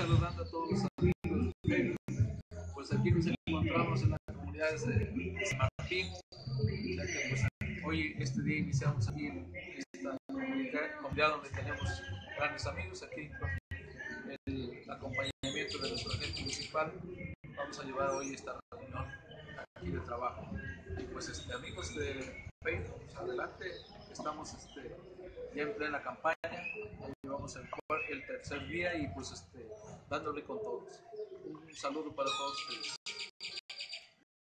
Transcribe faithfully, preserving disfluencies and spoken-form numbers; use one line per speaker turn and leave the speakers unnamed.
saludando a todos los amigos. Pues aquí nos encontramos en las comunidades de San Martín, ya que pues, hoy, este día, iniciamos aquí esta comunidad donde tenemos grandes amigos. Aquí con el acompañamiento de nuestro agente municipal vamos a llevar hoy esta reunión aquí de trabajo. Y pues este, amigos de Facebook, pues, adelante, estamos este, ya en plena campaña, ya llevamos el, el tercer día y pues este, dándole con todos. Un saludo para todos ustedes.